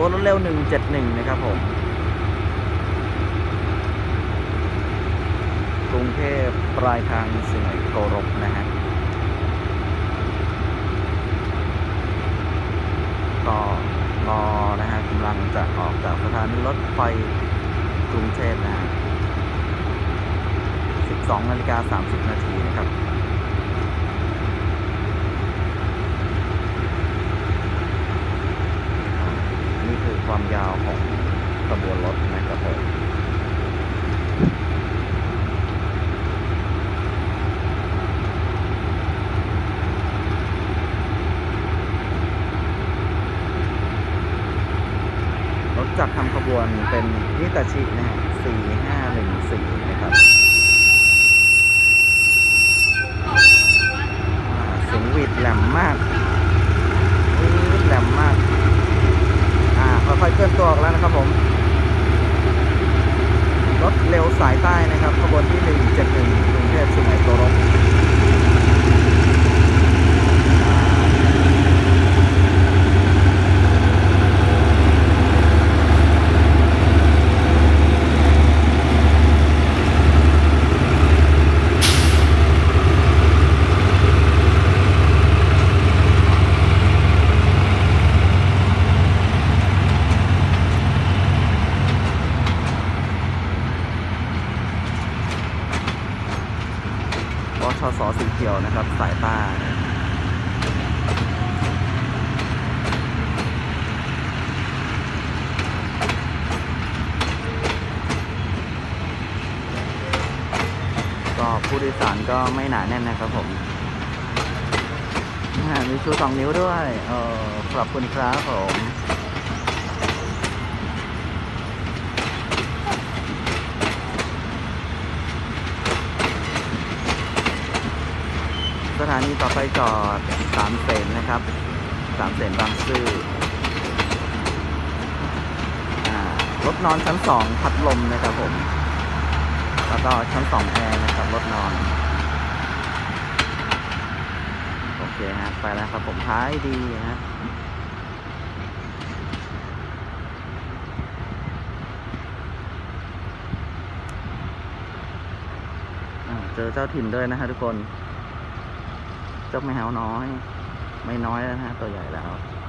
ตัวรถเร็ว171นะครับผมกรุงเทพปลายทางสุไหงโกลกนะฮะก็รอนะฮะกำลังจะออกจากสถานีรถไฟกรุงเทพนะฮะ 12:30 นาทีนะครับนี่คือความยาวของขบวนรถนะครับผมรถจักรทำขบวนเป็นนิตาชินะฮะ4514นะครับเสียงหวีดแหลมมากแหลมมากค่อยๆเคลื่อนตัวออกแล้วนะครับผมรถเร็วสายใต้นะครับขบวนที่171กรุงเทพสุไหงโกลกชส.สีเขียวนะครับสายใต้ก็ผู้โดยสารก็ไม่หนาแน่นนะครับผมมีชู2 นิ้วด้วยขอบคุณครับผมสถานีต่อไปจอด3 เสนนะครับ3 เสนบางซื่อรถนอนชั้น2พัดลมนะครับผมแล้วก็ชั้น2แอร์นะครับรถนอนโอเคฮะไปแล้วครับผมท้ายดีฮะเจอเจ้าถิ่นด้วยนะฮะทุกคนเจ้าแมวน้อยไม่น้อยแล้วนะฮะตัวใหญ่แล้ว